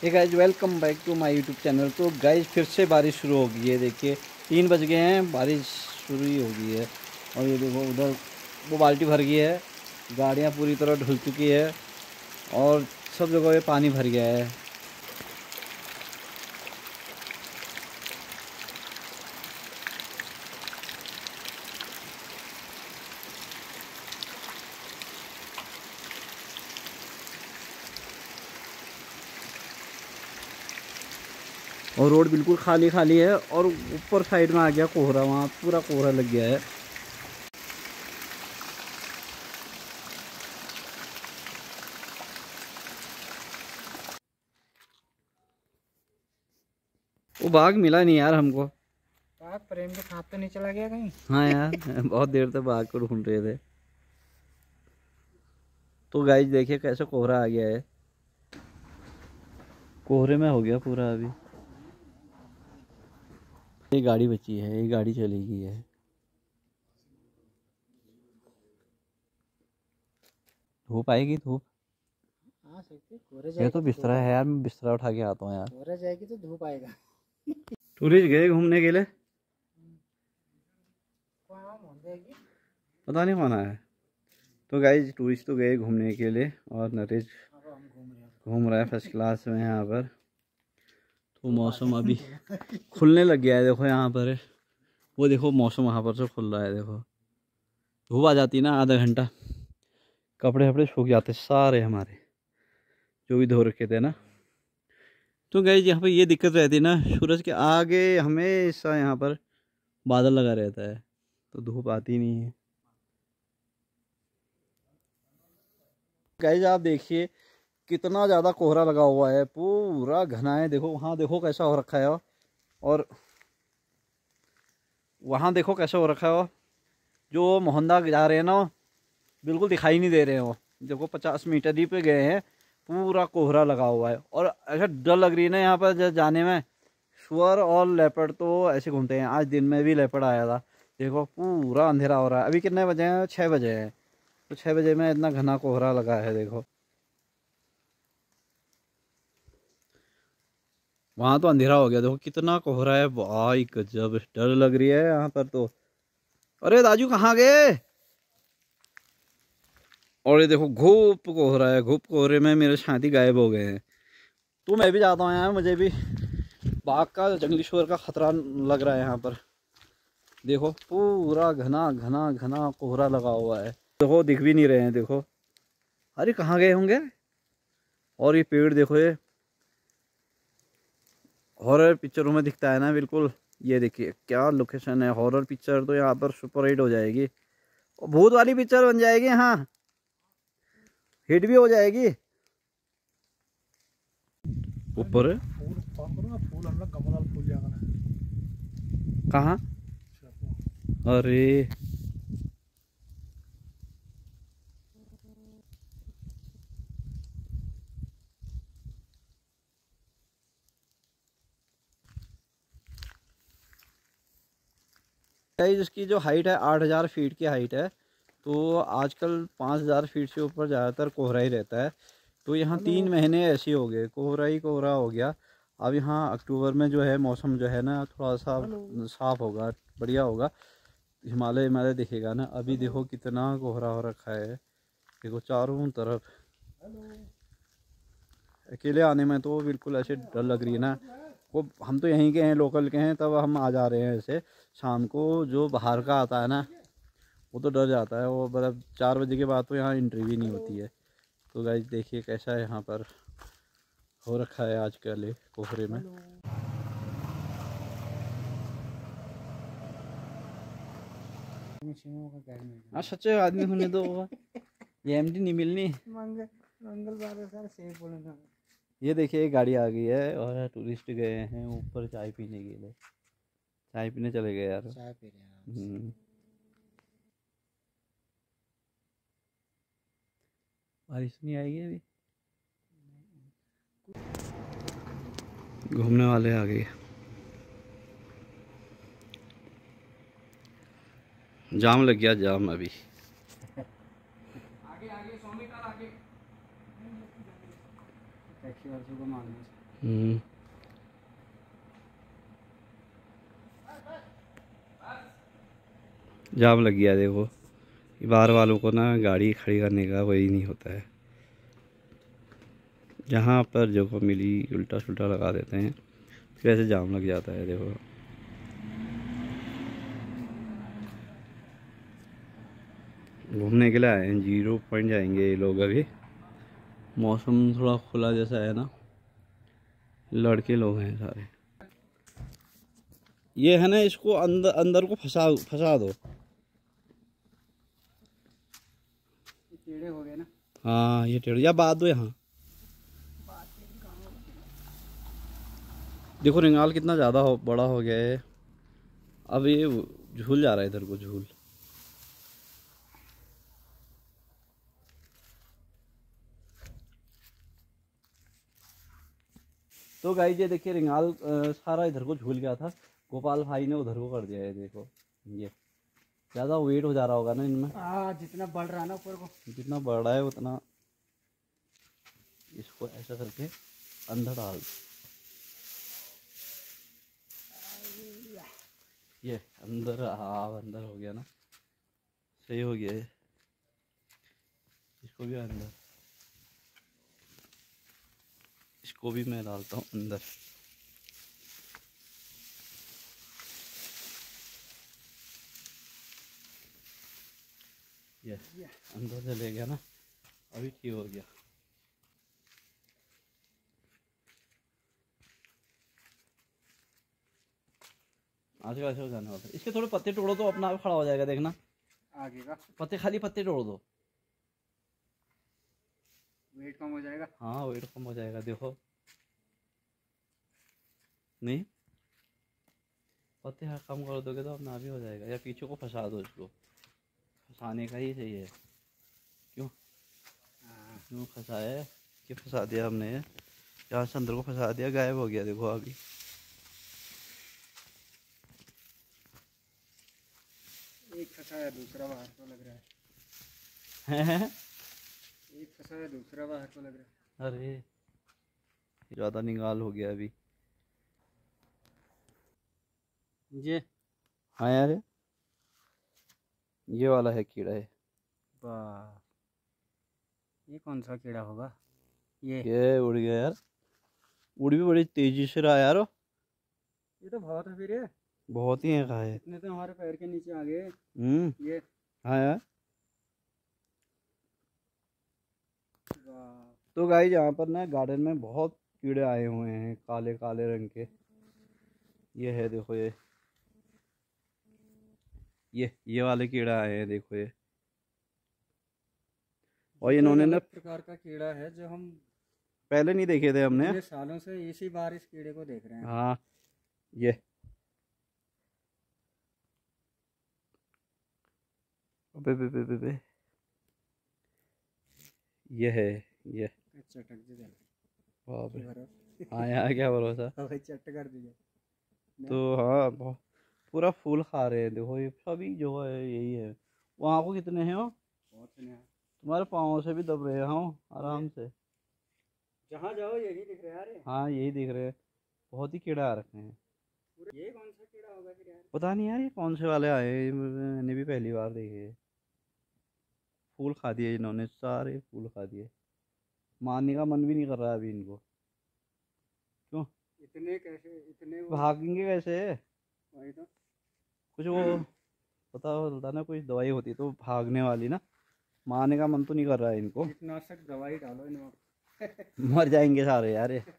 Hey guys, welcome back to my YouTube channel. तो guys फिर से बारिश शुरू हो गई है। देखिए 3 बज गए हैं, बारिश शुरू ही हो गई है। और ये देखो उधर वो बाल्टी भर गई है, गाड़ियाँ पूरी तरह ढुल चुकी है और सब जगह ये पानी भर गया है। और रोड बिल्कुल खाली खाली है और ऊपर साइड में आ गया कोहरा, वहाँ पूरा कोहरा लग गया है। वो बाघ मिला नहीं यार हमको। बाघ प्रेम के साथ तो नहीं चला गया कहीं? हाँ यार बहुत देर तक बाघ को ढूंढ रहे थे। तो गाइस देखिए कैसे कोहरा आ गया है, कोहरे में हो गया पूरा। अभी ये गाड़ी बची है, ये गाड़ी चली गई है। धूप आएगी, धूप। हाँ सकते, कोहरे ये जाएगी तो तो बिस्तरा धूप है आएगा। यार, मैं बिस्तरा उठा के आता हूँ यार। कोहरे जाएगी तो धूप आएगा। टूरिस्ट गए घूमने के लिए, वहाँ हो जाएगी। पता नहीं कौन आया है। तो गाइस टूरिस्ट तो गए घूमने के लिए और नरेश अब हम घूम रहे हैं। घूम रहा है फर्स्ट क्लास में यहाँ पर। तो मौसम अभी खुलने लग गया है, देखो यहाँ पर। वो देखो मौसम वहाँ पर से खुल रहा है, देखो। धूप आ जाती है ना, आधा घंटा कपड़े वपड़े सूख जाते सारे हमारे, जो भी धो रखे थे ना। तो गाइस यहाँ पर ये दिक्कत रहती है ना, सूरज के आगे हमेशा यहाँ पर बादल लगा रहता है, तो धूप आती नहीं है। गाइस आप देखिए कितना ज़्यादा कोहरा लगा हुआ है, पूरा घना है। देखो वहाँ देखो कैसा हो रखा है, और वहाँ देखो कैसा हो रखा है। जो मोहंदा जा रहे हैं ना, बिल्कुल दिखाई नहीं दे रहे हैं। वो देखो 50 मीटर ही पे गए हैं, पूरा कोहरा लगा हुआ है। और ऐसा डर लग रही है ना यहाँ पर जाने में। सुअर और लेपर्ड तो ऐसे घूमते हैं, आज दिन में भी लेपर्ड आया था। देखो पूरा अंधेरा हो रहा है। अभी कितने बजे हैं? 6 बजे हैं। तो 6 बजे में इतना घना कोहरा लगा है, देखो। वहाँ तो अंधेरा हो गया, देखो कितना कोहरा है भाई, गजब डर लग रही है यहाँ पर तो। अरे दाजू कहाँ गए? और ये देखो घूप कोहरा है, घूप कोहरे में मेरे साथी गायब हो गए हैं। तो मैं भी जाता हूँ यार, मुझे भी बाघ का, जंगली सुअर का खतरा लग रहा है यहाँ पर। देखो पूरा घना घना घना कोहरा लगा हुआ है, देखो दिख भी नहीं रहे हैं, देखो। अरे कहाँ गए होंगे? और ये पेड़ देखो, ये हॉरर पिक्चरों में दिखता है ना बिल्कुल। ये देखिए क्या लोकेशन है, हॉरर पिक्चर तो यहाँ पर सुपर हिट हो जाएगी, और भूत वाली पिक्चर बन जाएगी, हाँ हिट भी हो जाएगी। ऊपर है फूल अंदर कमल फूल जाएगा। कहाँ? अरे इसकी जो हाइट है 8000 फीट की हाइट है। तो आजकल 5000 फीट से ऊपर ज़्यादातर कोहरा ही रहता है। तो यहाँ 3 महीने ऐसे हो गए, कोहरा ही कोहरा हो गया। अब यहाँ अक्टूबर में जो है मौसम जो है ना थोड़ा सा साफ होगा, बढ़िया होगा, हिमालय हिमालय दिखेगा ना। अभी देखो कितना कोहरा हो रखा है, देखो चारों तरफ। अकेले आने में तो बिल्कुल ऐसे डर लग रही है ना। वो हम तो यहीं के हैं, लोकल के हैं, तब हम आ जा रहे हैं ऐसे। शाम को जो बाहर का आता है ना, वो तो डर जाता है। वो मतलब 4 बजे के बाद तो यहाँ एंट्री भी नहीं होती है। तो गाइस देखिए कैसा है यहाँ पर हो रखा है आजकल कोहरे में। हाँ सच आदमी होने दो, ये एमडी नहीं मिलनी। मंगलवार सर सेब बोलना। ये देखिए गाड़ी आ गई है और टूरिस्ट गए हैं ऊपर चाय पीने के लिए। चाय पीने चले गए यार, चाय पी रहे हैं। बारिश नहीं आएगी अभी, घूमने वाले आ गए। जाम लग गया, जाम अभी। आगे आगे 100 मीटर आगे टैक्सी वाले को मांगना। जाम लग गया देखो। बाहर वालों को ना गाड़ी खड़ी करने का वही नहीं होता है, जहाँ पर जगह मिली उल्टा सुल्टा लगा देते हैं, फिर ऐसे जाम लग जाता है देखो। घूमने के लिए आए हैं, 0 पॉइंट जाएंगे ये लोग अभी। मौसम थोड़ा खुला जैसा है ना, लड़के लोग हैं सारे। ये है ना, इसको अंदर अंदर को फंसा दो। टेढ़े हो गए ना। हाँ ये टेढ़े, या बात दो यहाँ। देखो रिंगाल कितना ज़्यादा बड़ा हो गया है। अब ये झूल जा रहा है इधर को, झूल। तो गाइस ये देखिए रिंगाल सारा इधर को झूल गया था, गोपाल भाई ने उधर को कर दिया है। देखो ये ज़्यादा वेट हो जा रहा होगा ना इनमें। जितना बढ़ रहा है ना ऊपर को, जितना बढ़ रहा है उतना इसको ऐसा करके अंदर डाल। ये अंदर, हाँ अंदर हो गया ना, सही हो गया है। इसको भी अंदर, इसको भी मैं डालता हूँ अंदर। ये अंदर चले गया ना, अभी ठीक हो गया। आज का ऐसे हो जाने वाला है। इसके थोड़े पत्ते तोड़ो तो अपना आप खड़ा हो जाएगा, देखना आगे का पत्ते, खाली पत्ते तोड़ दो, वेट कम हो जाएगा। हाँ वेट कम हो जाएगा। देखो नहीं, पत्ते कम कर दोगे तो अपना आप ही हो जाएगा। या पीछे को फंसा दो, इसको फंसाने का ही सही है। क्यों क्यों फंसाया है, क्यों फंसा दिया हमने, यहाँ से अंदर को फंसा दिया, गायब हो गया। देखो अभी एक फंसा है, दूसरा बाहर को लग रहा है। एक फंसा है, दूसरा बाहर को लग रहा है। अरे ज़्यादा निकाल हो गया अभी ये। हाँ यार ये वाला है कीड़ा है। वाह, ये कौन सा कीड़ा होगा? ये उड़ गया यार, उड़ भी बड़ी तेजी से रहा यार। ये तो बहुत है फिर, ये बहुत ही है। कहा है इतने तो हमारे पैर के नीचे आ गए। ये हाँ यार। वाह, तो गाइस यहाँ पर ना गार्डन में बहुत कीड़े आए हुए हैं, काले काले रंग के। ये है देखो, ये वाले कीड़ा आए हैं देखो ये। और इन्होंने ना प्रकार का कीड़ा है जो हम पहले नहीं देखे थे हमने, इतने सालों से इसी बार इस कीड़े को देख रहे हैं। हाँ ये बे ये है ये। चटक जी बाप रे। हाँ यार क्या भरोसा। चट कर दिया तो हाँ पूरा फूल खा रहे हैं देखो, ये सभी जो है यही है। वहाँ को कितने हैं? बहुत हैं तुम्हारे पाँव से भी दब रहे हैं आराम से। जहाँ जाओ यही दिख रहा है। हाँ यही दिख रहे हैं, बहुत ही कीड़ा आ रखे हैं। ये कौन सा कीड़ा होगा फिर यार? पता नहीं यार ये कौन से वाले आए हैं, मैंने भी पहली बार देखे। फूल खा दिए इन्होंने, सारे फूल खा दिए। मारने का मन भी नहीं कर रहा अभी इनको। क्यों इतने कैसे, इतने भागेंगे कैसे? वही तो कुछ वो पता चलता ना, कुछ दवाई होती तो भागने वाली ना, मारने का मन तो नहीं कर रहा है इनको। कीटनाशक दवाई डालो इनको मर जाएंगे सारे यार ये।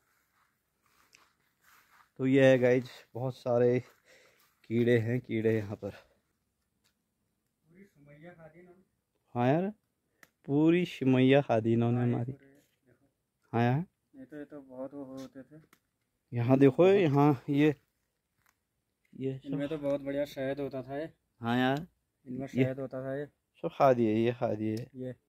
तो ये है गाइज, बहुत सारे कीड़े हैं, कीड़े यहाँ पर। पूरी सुमैया खा दी ना। हाँ यार पूरी शिमैया खा दी इन्होंने हमारी। हाँ यार ये तो बहुत वो होते थे। यहाँ देखो, यहाँ ये इनमें तो बहुत बढ़िया शहद होता था ये। हाँ यार इनमें शहद होता था ये। सब खा दिए, ये खा दिए। ये